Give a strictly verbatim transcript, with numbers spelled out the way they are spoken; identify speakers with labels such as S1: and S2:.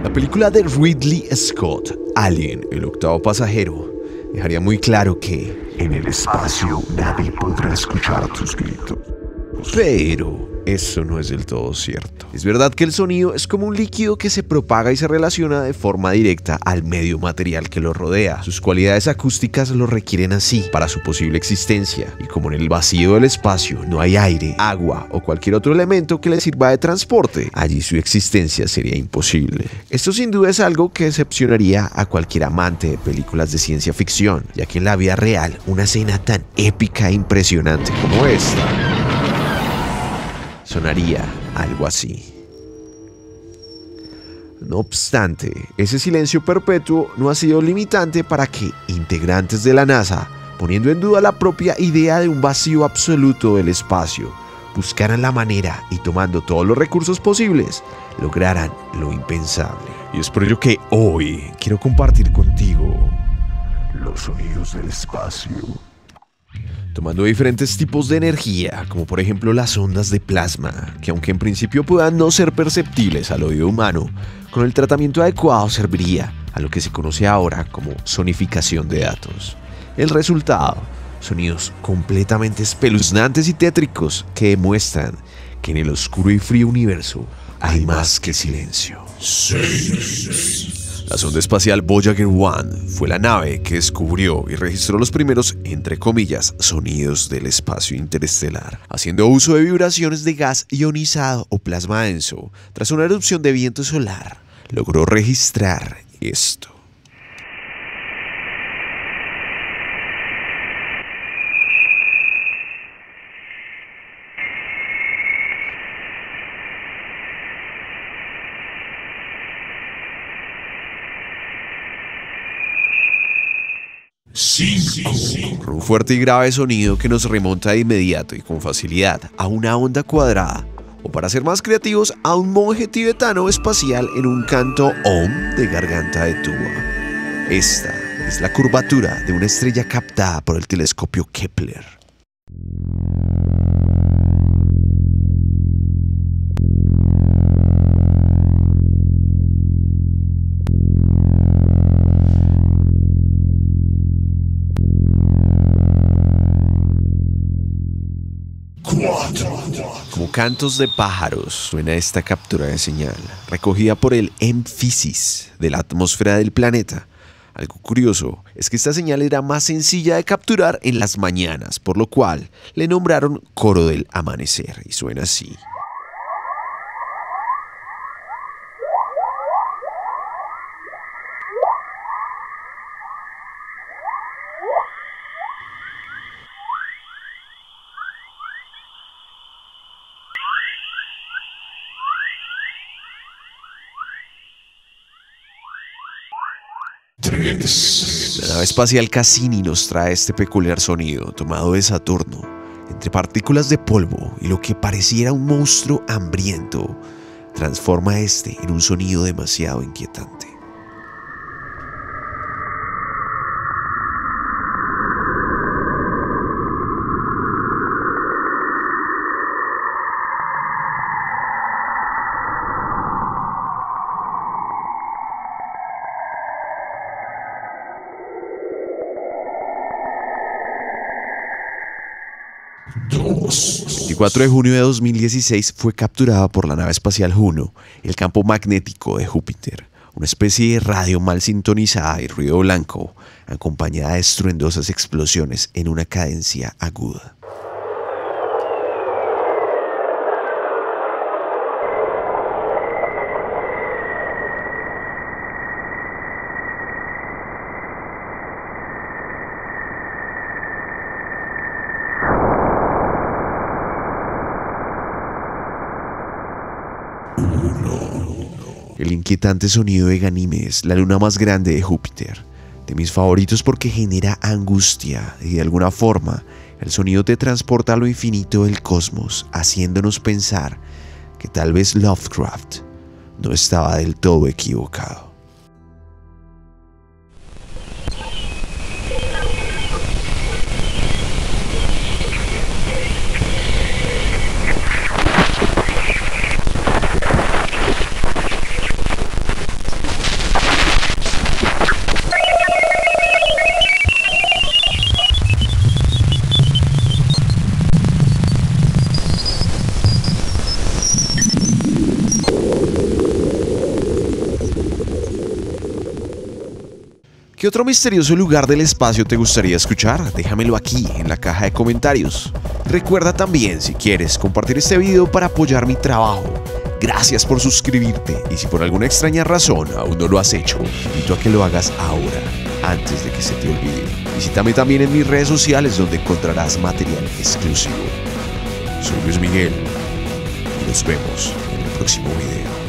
S1: La película de Ridley Scott, Alien, el octavo pasajero, dejaría muy claro que
S2: en el espacio nadie podrá escuchar tus gritos.
S1: Pero eso no es del todo cierto. Es verdad que el sonido es como un líquido que se propaga y se relaciona de forma directa al medio material que lo rodea. Sus cualidades acústicas lo requieren así para su posible existencia. Y como en el vacío del espacio no hay aire, agua o cualquier otro elemento que le sirva de transporte, allí su existencia sería imposible. Esto sin duda es algo que decepcionaría a cualquier amante de películas de ciencia ficción, ya que en la vida real una escena tan épica e impresionante como esta sonaría algo así. No obstante, ese silencio perpetuo no ha sido limitante para que integrantes de la NASA, poniendo en duda la propia idea de un vacío absoluto del espacio, buscaran la manera y tomando todos los recursos posibles, lograran lo impensable. Y es por ello que hoy quiero compartir contigo
S2: los sonidos del espacio.
S1: Tomando diferentes tipos de energía, como por ejemplo las ondas de plasma, que aunque en principio puedan no ser perceptibles al oído humano, con el tratamiento adecuado serviría a lo que se conoce ahora como sonificación de datos. El resultado, sonidos completamente espeluznantes y tétricos que demuestran que en el oscuro y frío universo hay más que silencio.
S2: Seis.
S1: La sonda espacial Voyager uno fue la nave que descubrió y registró los primeros, entre comillas, sonidos del espacio interestelar, haciendo uso de vibraciones de gas ionizado o plasma denso. Tras una erupción de viento solar, logró registrar esto.
S2: Cinco.
S1: Con un fuerte y grave sonido que nos remonta de inmediato y con facilidad a una onda cuadrada, o para ser más creativos, a un monje tibetano espacial en un canto Om de garganta de tuba. Esta es la curvatura de una estrella captada por el telescopio Kepler. Como cantos de pájaros suena esta captura de señal, recogida por el émfisis de la atmósfera del planeta. Algo curioso es que esta señal era más sencilla de capturar en las mañanas, por lo cual le nombraron Coro del Amanecer, y suena así. La nave espacial Cassini nos trae este peculiar sonido tomado de Saturno, entre partículas de polvo y lo que pareciera un monstruo hambriento, transforma este en un sonido demasiado inquietante. El veinticuatro de junio de dos mil dieciséis fue capturada por la nave espacial Juno el campo magnético de Júpiter, una especie de radio mal sintonizada y ruido blanco, acompañada de estruendosas explosiones en una cadencia aguda. El inquietante sonido de Ganímedes, la luna más grande de Júpiter, de mis favoritos porque genera angustia y de alguna forma el sonido te transporta a lo infinito del cosmos, haciéndonos pensar que tal vez Lovecraft no estaba del todo equivocado. ¿Qué otro misterioso lugar del espacio te gustaría escuchar? Déjamelo aquí en la caja de comentarios. Recuerda también, si quieres, compartir este video para apoyar mi trabajo. Gracias por suscribirte y si por alguna extraña razón aún no lo has hecho, invito a que lo hagas ahora, antes de que se te olvide. Visítame también en mis redes sociales donde encontrarás material exclusivo. Soy Luis Miguel y nos vemos en el próximo video.